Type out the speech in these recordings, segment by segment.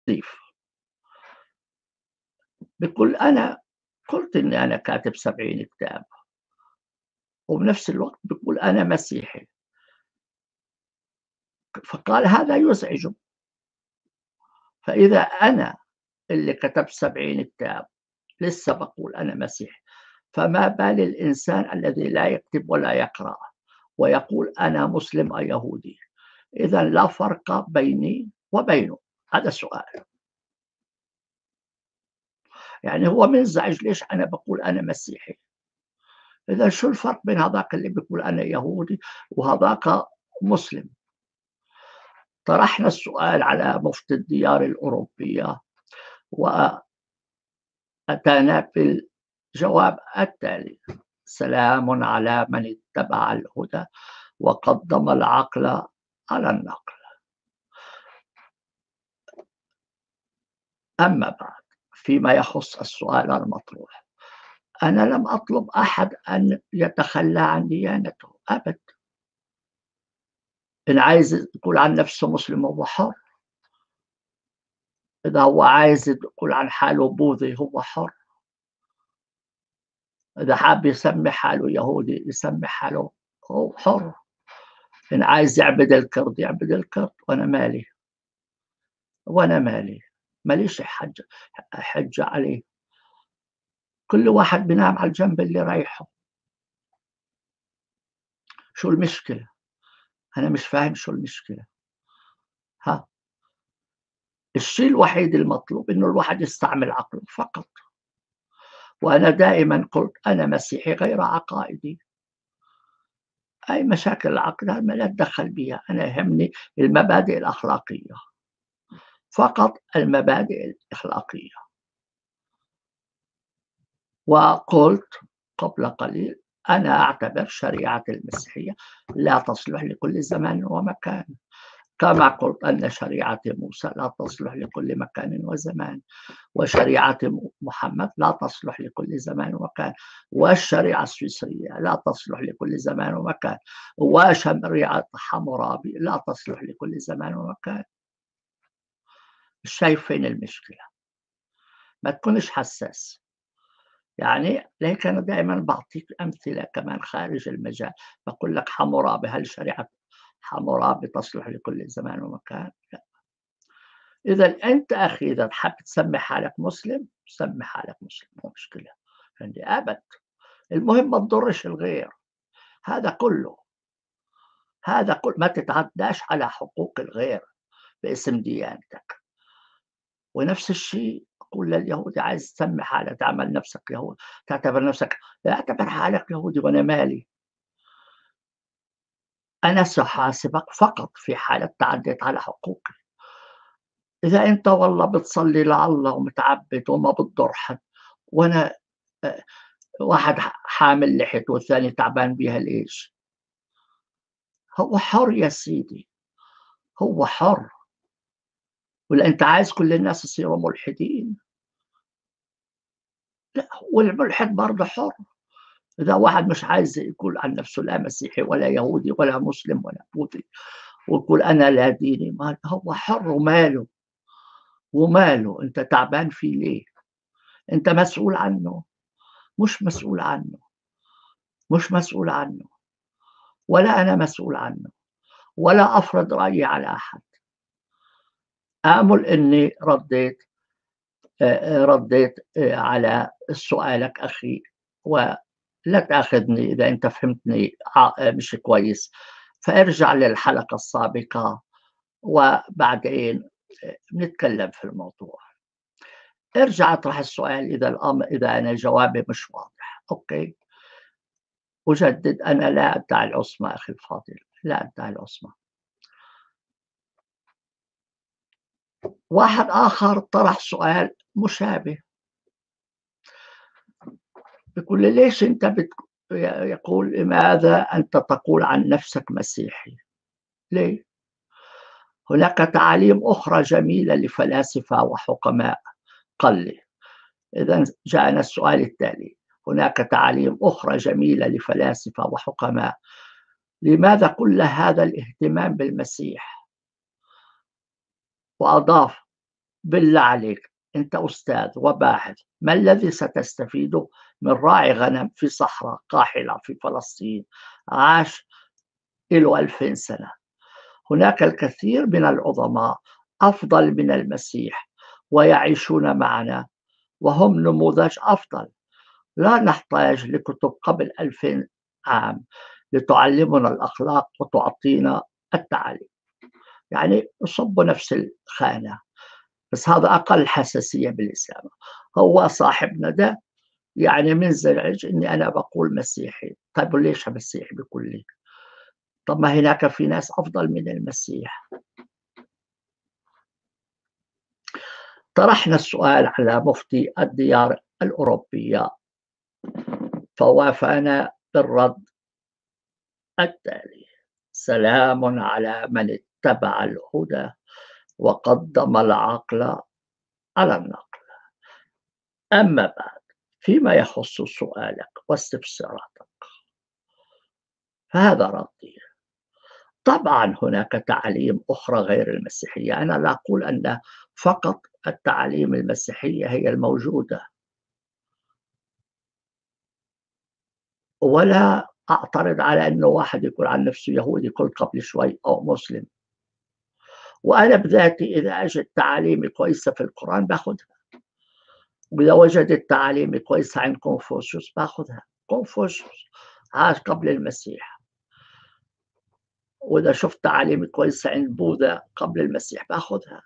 بيقول أنا قُلت إني أنا كاتب 70 كتاب، وبنفس الوقت بيقول أنا مسيحي، فقال هذا يزعجه، فإذا أنا اللي كتبت 70 كتاب لسه باقول أنا مسيحي، فما بال الإنسان الذي لا يكتب ولا يقرأ ويقول أنا مسلم أو يهودي، إذًا لا فرق بيني وبينه، هذا السؤال. يعني هو منزعج ليش أنا باقول أنا مسيحي، إذًا شو الفرق بين هذاك اللي بيقول أنا يهودي وهذاك مسلم؟ طرحنا السؤال على مفتي الديار الأوروبية وأتانا بالجواب التالي: سلام على من اتبع الهدى وقدم العقل على النقل. أما بعد، فيما يخص السؤال المطروح، أنا لم أطلب أحد أن يتخلى عن ديانته أبدا. إن عايز يقول عن نفسه مسلم هو حر، إذا هو عايز يقول عن حاله بوذي هو حر، إذا حاب يسمي حاله يهودي يسمي حاله، هو حر. إن عايز يعبد الكرد يعبد الكرد، وأنا مالي، وأنا مالي، ماليش حجة عليه. كل واحد بينام على الجنب اللي يريحه. شو المشكلة؟ أنا مش فاهم شو المشكلة. ها، الشيء الوحيد المطلوب إنه الواحد يستعمل عقله فقط. وأنا دائمًا قُلت أنا مسيحي غير عقائدي. أي مشاكل العقل هذا ما لا أتدخّل بها، أنا يهمني المبادئ الأخلاقية، فقط المبادئ الأخلاقية. وقُلت قبل قليل أنا أعتبر شريعة المسيحية لا تصلح لكل زمان ومكان، كما قُلت أن شريعة موسى لا تصلح لكل مكان وزمان. وشريعة محمد لا تصلح لكل زمان ومكان، والشريعة السويسرية لا تصلح لكل زمان ومكان، وشريعة حمورابي لا تصلح لكل زمان ومكان. مش شايف فين المشكلة، ما تكونش حساس. يعني لهيك أنا دائمًا باعطيك أمثلة كمان خارج المجال، باقول لك حمورابي، هل شريعة حمورابي تصلح لكل زمان ومكان؟ لأ. إذًا أنت أخي إذا حابب تسمي حالك مسلم، سمي حالك مسلم، مو مشكلة عندي أبد. المهم ما تضرش الغير، هذا كله، ما تتعداش على حقوق الغير باسم ديانتك. ونفس الشيء أقول لليهودي عايز تسمي حالك تعمل نفسك يهودي، تعتبر نفسك، اعتبر حالك يهودي وأنا مالي. أنا سأحاسبك فقط في حالة تعديت على حقوقي. إذا أنت والله بتصلي لله ومتعبد وما بتضر حد، وأنا آآ واحد حامل لحيته والثاني تعبان بيها ليش؟ هو حر يا سيدي، هو حر. والّا أنت عايز كل الناس يصيروا ملحدين؟ لأ، والملحد برضه حر. إذا واحد مش عايز يقول عن نفسه لا مسيحي ولا يهودي ولا مسلم ولا بوذي ويقول أنا لا ديني، ما هو حر وماله، وماله، أنت تعبان فيه ليه؟ أنت مسؤول عنه؟ مش مسؤول عنه، مش مسؤول عنه، ولا أنا مسؤول عنه، ولا أفرض رأيي على أحد. آمل إني رديت على سؤالك أخي، ولا تأخذني إذا أنت فهمتني مش كويس، فارجع للحلقة السابقة وبعدين بنتكلم في الموضوع. ارجع اطرح السؤال إذا أنا جوابي مش واضح، أوكي؟ أجدد أنا لا أدعي العصمة أخي الفاضل، لا أدعي العصمة. واحد آخر طرح سؤال مشابه، بيقول لي ليش أنت يقول لماذا أنت تقول عن نفسك مسيحي؟ ليه؟ هناك تعاليم أخرى جميلة لفلاسفة وحكماء. قال لي إذا جاءنا السؤال التالي: هناك تعاليم أخرى جميلة لفلاسفة وحكماء، لماذا كل هذا الاهتمام بالمسيح؟ وأضاف: بالله عليك أنت أستاذ وباحث، ما الذي ستستفيده من راعي غنم في صحراء قاحلة في فلسطين عاش له 2000 سنة؟ هناك الكثير من العظماء أفضل من المسيح ويعيشون معنا وهم نموذج أفضل. لا نحتاج لكتب قبل 2000 عام لتعلمنا الأخلاق وتعطينا التعاليم، يعني نصب نفس الخانة، بس هذا أقل حساسية بالإسلام. هو صاحبنا ده يعني منزعج إني أنا بقول مسيحي، طيب وليش مسيحي بيقول لي؟ طب ما هناك في ناس أفضل من المسيح. طرحنا السؤال على مفتي الديار الأوروبية فوافانا بالرد التالي: سلام على من اتبع الهدى وقدم العقل على النقل. أما بعد، فيما يخص سؤالك واستفساراتك فهذا ردي. طبعا هناك تعاليم أخرى غير المسيحية، أنا لا أقول أن فقط التعاليم المسيحية هي الموجودة، ولا أعترض على أنه واحد يقول عن نفسه يهودي قلت قبل شوي أو مسلم، وأنا بذاتي إذا أجد تعاليم كويسة في القرآن باخذها، وإذا وجدت تعاليم كويسة عند كونفوشيوس باخذها. كونفوشيوس عاش قبل المسيح، وإذا شفت تعاليم كويسة عند بوذا قبل المسيح باخذها.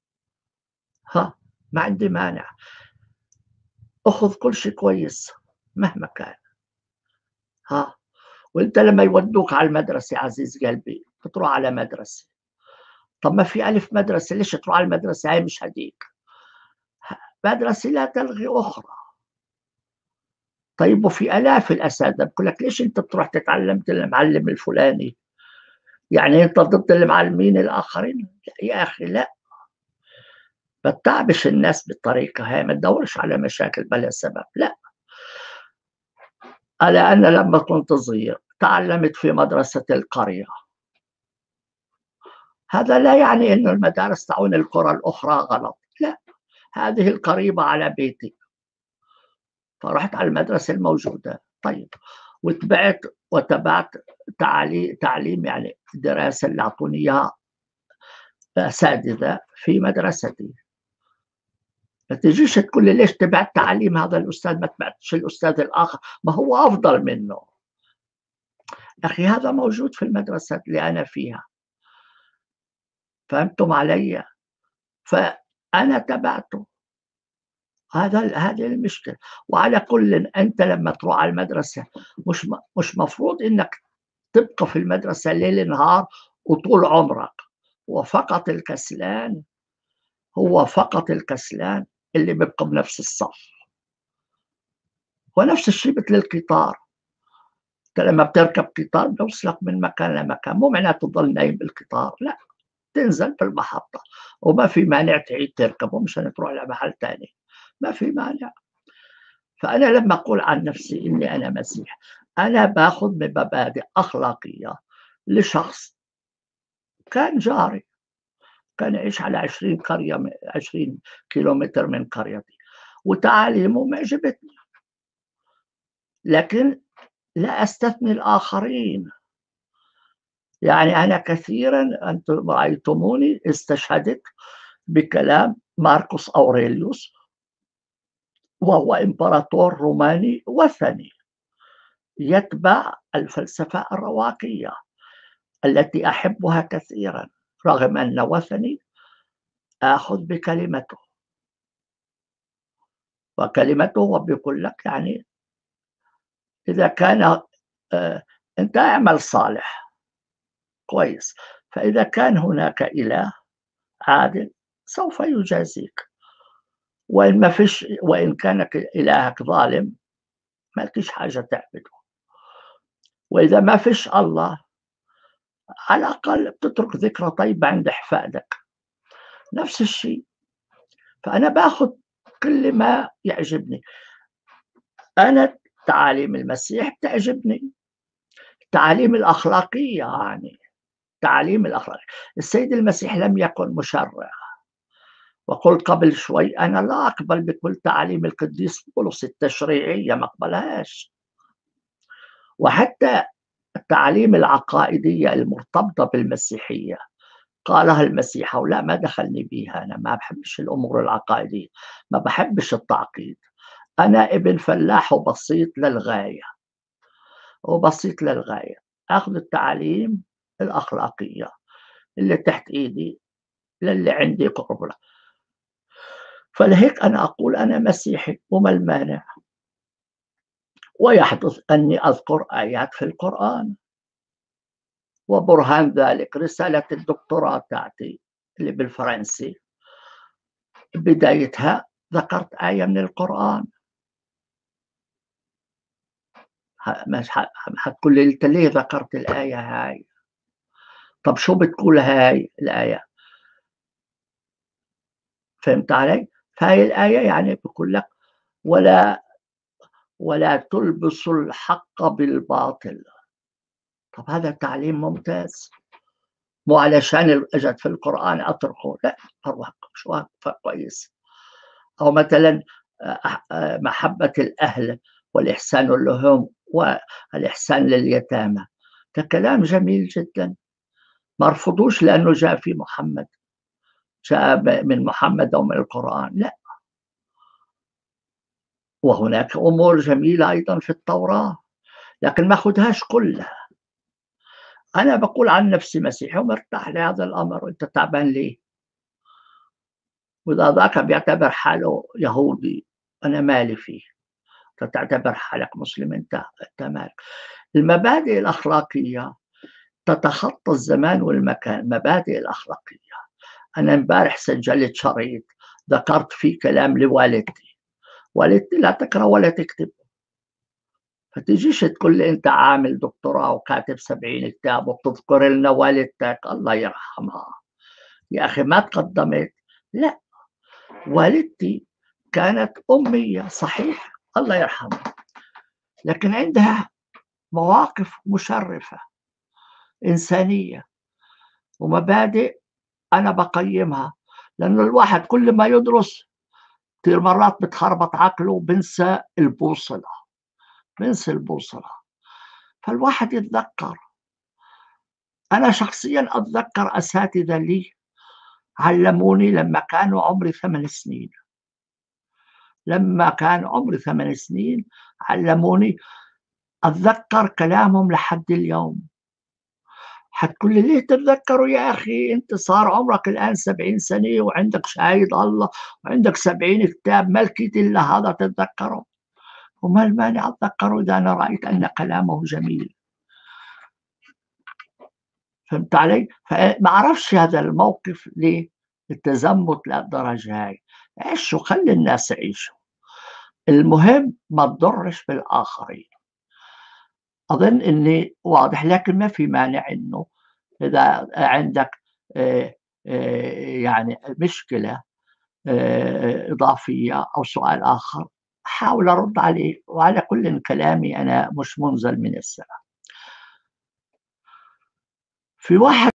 ما عندي مانع، أخذ كل شيء كويس مهما كان. وأنت لما يودوك على المدرسة عزيز قلبي بتروح على مدرسة، طب ما في ألف مدرسة، ليش تروح على المدرسة هاي مش هديك؟ مدرسة لا تلغي أخرى. طيب وفي آلاف الأساتذة بقول لك ليش أنت بتروح تتعلم المعلم الفلاني؟ يعني أنت ضد المعلمين الآخرين؟ يا أخي لا، ما تتعبش الناس بالطريقة هاي، ما تدورش على مشاكل بلا سبب، لا. أنا لما كنت صغير تعلمت في مدرسة القرية، هذا لا يعني أن المدارس تعون القرى الأخرى غلط، لا، هذه القريبة على بيتي فرحت على المدرسة الموجودة. طيب وتبعت تعليم يعني الدراسة اللي أعطوني إياها أساتذة في مدرستي. ما تجيش تقول لي ليش تبعت تعليم هذا الأستاذ ما تبعتش الأستاذ الآخر، ما هو أفضل منه. أخي هذا موجود في المدرسة اللي أنا فيها، فهمتم علي؟ فأنا تبعته، هذه المشكلة. وعلى كل أنت لما تروح على المدرسة مش مفروض إنك تبقى في المدرسة ليل نهار وطول عمرك. هو فقط الكسلان اللي بيبقى بنفس الصف. ونفس الشيء مثل القطار، انت لما بتركب قطار بيوصلك من مكان لمكان، مو معناته تضل نايم بالقطار، لا، تنزل بالمحطة وما في مانع تعيد تركبه مشان تروح لمحل ثاني، ما في مانع. فأنا لما أقول عن نفسي إني أنا مسيح، أنا باخذ من مبادئ أخلاقية لشخص كان جاري، كان يعيش على 20 كيلومتر من قريتي، وتعاليمه ما عجبتني، لكن لا أستثني الآخرين. يعني أنا كثيرا أنتم رأيتموني استشهدت بكلام ماركوس أوريليوس، وهو إمبراطور روماني وثني يتبع الفلسفة الرواقية التي أحبها كثيرا، رغم أن وثني آخذ بكلمته، وكلمته هو بيقول لك يعني إذا كان أنت اعمل صالح كويس، فإذا كان هناك إله عادل سوف يجازيك، وإن كان إلهك ظالم ما لكش حاجة تعبده، وإذا ما فيش الله على الأقل بتترك ذكرى طيبة عند أحفادك، نفس الشيء. فأنا باخذ كل ما يعجبني. أنا تعاليم المسيح بتعجبني، التعاليم الأخلاقية، يعني تعاليم الأخلاق. السيد المسيح لم يكن مشرع، وقلت قبل شوي أنا لا أقبل بكل تعاليم القديس بولس التشريعية، ما أقبلهاش. وحتى التعاليم العقائدية المرتبطة بالمسيحية قالها المسيح ولا ما دخلني بيها، أنا ما بحبش الأمور العقائدية، ما بحبش التعقيد. أنا ابن فلاح وبسيط للغاية، وبسيط للغاية. أخذ التعاليم الأخلاقية اللي تحت إيدي للي عندي قرب له. فلهيك أنا أقول أنا مسيحي، وما المانع؟ ويحدث أني أذكر آيات في القرآن، وبرهان ذلك رسالة الدكتوراه تاعتي اللي بالفرنسي بدايتها ذكرت آية من القرآن. مش حتقول لي أنت ليه ذكرت الآية هاي؟ طب شو بتقول هاي الآية؟ فهمت علي؟ فهي الآية يعني بقول لك ولا تلبسوا الحق بالباطل. طب هذا تعليم ممتاز، مو علشان اجت في القرآن أتركه، لا، أروح شو كويس. أو مثلا محبة الأهل والإحسان لهم والإحسان لليتامى، ده كلام جميل جدا، ما رفضوش لأنه جاء في محمد، جاء من محمد أو من القرآن، لا. وهناك أمور جميلة أيضا في التوراة، لكن ما أخذهاش كلها. أنا بقول عن نفسي مسيحي ومرتاح لهذا الأمر، وأنت تعبان ليه؟ وإذا ذاك بيعتبر حاله يهودي أنا مالي فيه، أنت تعتبر حالك مسلم، أنت مالك. المبادئ الأخلاقية تتخطى الزمان والمكان. المبادئ الأخلاقية، أنا امبارح سجلت شريط ذكرت فيه كلام لوالدتي، والدتي لا تقرأ ولا تكتب، فتجيش تقول لي أنت عامل دكتوراه وكاتب 70 كتاب وبتذكر لنا والدتك، الله يرحمها يا أخي، ما تقدمت. لا، والدتي كانت أمية صحيح، الله يرحمها، لكن عندها مواقف مشرفة إنسانية ومبادئ أنا بقيمها. لأن الواحد كل ما يدرس كثير مرات بتخربط عقله وبنسى البوصلة، بنسى البوصلة. فالواحد يتذكر. أنا شخصيا أتذكر أساتذة لي علموني لما كانوا عمري 8 سنين، لما كان عمري 8 سنين علموني، أتذكر كلامهم لحد اليوم. حتقول لي ليه تتذكروا يا أخي، أنت صار عمرك الآن 70 سنة وعندك شهادة الله وعندك 70 كتاب، ما لقيت إلا هذا تتذكره؟ وما المانع أتذكره إذا أنا رأيت أن كلامه جميل. فهمت علي؟ فما أعرفش هذا الموقف ليه التزمت للدرجة هاي. عيشوا، خلي الناس يعيشوا، المهم ما تضرش بالآخرين. أظن إني واضح، لكن ما في مانع إنه إذا عندك يعني مشكلة إضافية أو سؤال آخر حاول أرد عليه. وعلى كل كلامي أنا مش منزل من السماء. في واحد